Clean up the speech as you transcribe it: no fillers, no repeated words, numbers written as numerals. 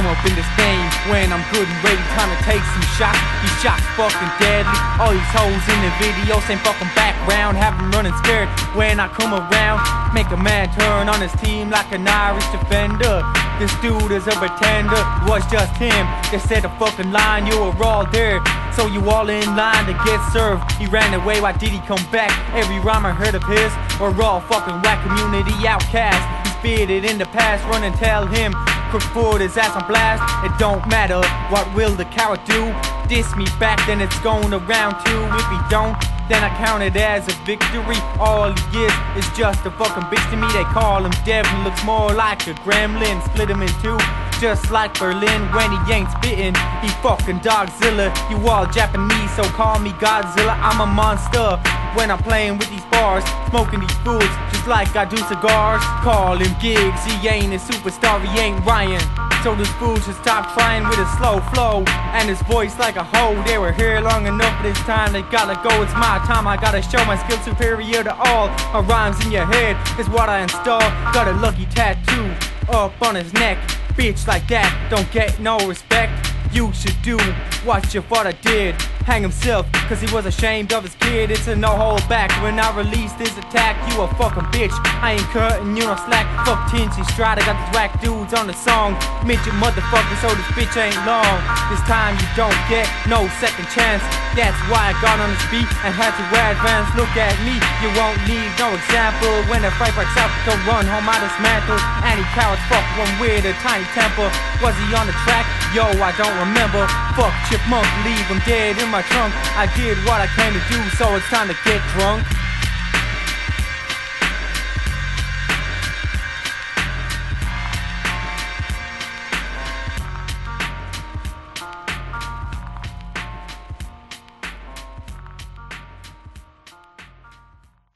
up in this game when I'm good and ready, time to take some shots. These shots fucking deadly. All these hoes in the videos ain't fucking background. Have them running scared when I come around. Make a man turn on his team like an Irish defender. This dude is a pretender, it was just him. They said the fucking line, you were all there, so you all in line to get served. He ran away, why did he come back? Every rhyme I heard of his were all fucking whack, community outcast. He's faded in the past, run and tell him Crook put his ass on blast. It don't matter, what will the coward do? Diss me back, then it's going around too. If he don't, then I count it as a victory. All he is just a fucking bitch to me. They call him Devlin, looks more like a gremlin. Split him in two, just like Berlin. When he ain't spittin', he fucking Dogzilla. You all Japanese, so call me Godzilla. I'm a monster when I'm playing with these bars, smoking these fools just like I do cigars. Call him Gigs, he ain't a superstar, he ain't Ryan. So this fool should stop trying with his slow flow and his voice like a hoe. They were here long enough, but it's time they gotta go. It's my time, I gotta show my skill superior to all. My rhymes in your head is what I install. Got a lucky tattoo up on his neck. Bitch like that don't get no respect. You should do what your father did, hang himself cause he was ashamed of his kid. It's a no hold back when I released this attack. You a fucking bitch, I ain't cutting you no slack. Fuck Tinchy Stryder, got these whack dudes on the song. Midget motherfucker, so this bitch ain't long. This time you don't get no second chance. That's why I got on this beat and had to advance. Look at me, you won't need no example. When the fight breaks out, don't run home, I dismantle. Any cowards fuck one with a tiny temper. Was he on the track? Yo, I don't remember. Fuck Chipmunk, leave him dead in my trunk. I did what I came to do, so it's time to get drunk.